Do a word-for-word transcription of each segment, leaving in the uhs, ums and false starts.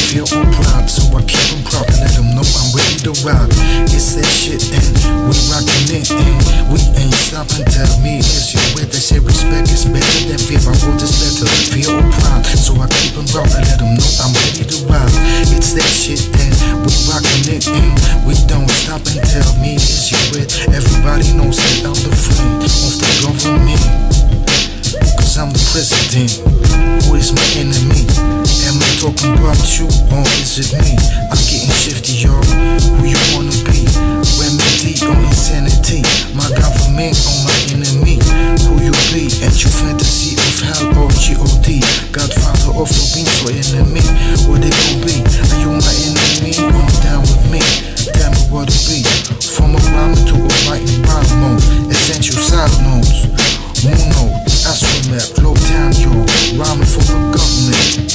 fear or pride, so I keep them proud and let them know I'm ready to ride. It's that shit and we rockin' it and we ain't stopping. Tell me is your way. They say respect is better than fear, I want this better, fear or pride, so I keep them proud and let them know I'm ready to ride. It's that shit and we rockin' it and we don't stop and tell me is your way. Everybody knows that I'm the friend of the government, cause I'm the president. Who is my enemy? Am I talking about you or is it me? I'm getting shifty, y'all. Who you wanna be? Remedy or insanity? My government or my enemy? Who you be? At your fantasy of hell or G O D? Godfather of your being or enemy? What they gon' be? Are you my enemy or down with me? Tell me what it be. From a rhyme to a writing rhyme mode. Essential side notes. Moon note. Astromap. Globetown, yo. Rhyming for the government,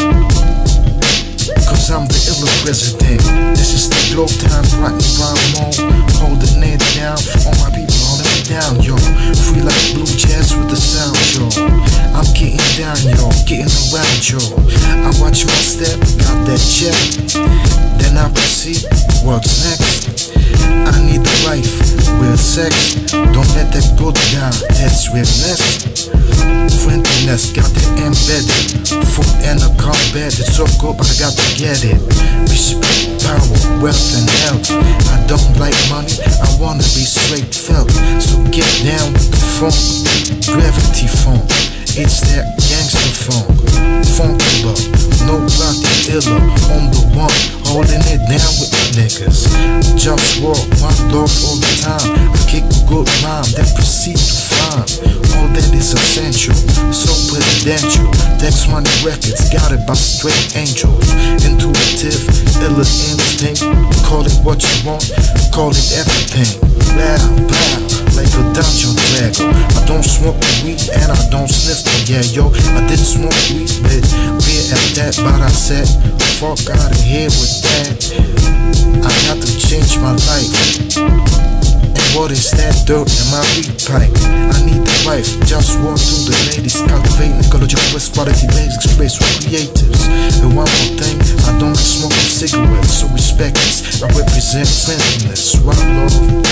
cause I'm the illa president. This is the Globetown, writing rhyme mode. Holding it down for all my people, holding me down, yo. Free like blue jazz with the sound, yo. I'm getting down, yo, getting around, yo. I watch my step, got that check. Then I proceed, what's next? I need a wife, real sex. Don't let that go down, that's realness. Friendliness, got it embedded. Food and a combat, it's so good, but I got to get it. Respect, power, wealth and health. I don't like money, I wanna be straight felt. So get down with the funk, gravity funk. It's that gangster funk, Funkula, nobody iller. On the one, holding it down with my niggas. JustWar, one love all the time. I kick a good rhyme, then proceed to find all that is essential, so presidential. Text Money Records, got it by straight angels. Intuitive, illa instinct. Call it what you want, call it everything. Loud, loud, like a dungeon dragon. I don't smoke weed and I don't sniff the yeah, yo. I didn't smoke weed, but beer at that, but I said, fuck out of here with that. I got to change my life. And what is that dirt in my weed pipe? I need a wife, just walk through the ladies, cultivating ecological waste, quality basics, space for creatives. And one more thing, I don't like smoking cigarettes, so respect this. I represent friendliness, right, love?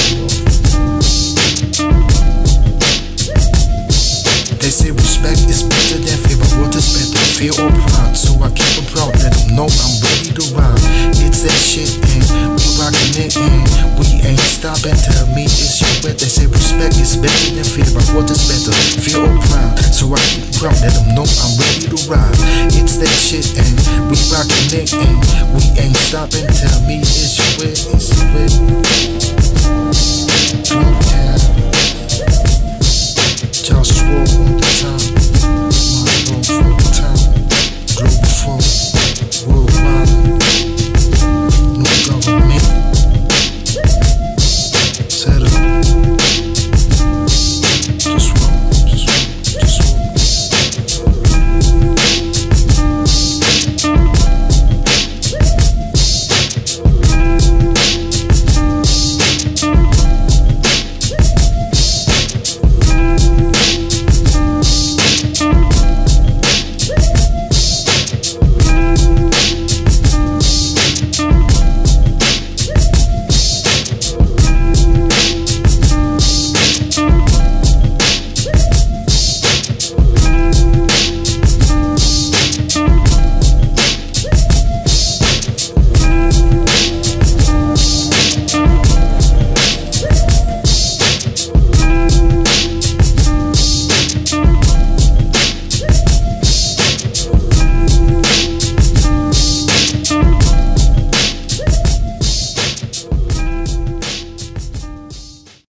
They say respect is better than fear, but what is better, fear or pride? So I keep them proud, let them know I'm ready to ride. It's that shit and we rockin' it and we ain't stopping. Tell me it's your way. They say respect is better than fear, but what is better, fear or pride? So I keep them proud, let them know I'm ready to ride. It's that shit and we rockin' it and we ain't stopping. Tell me it's your way, it's your way. Globetown, JustWar.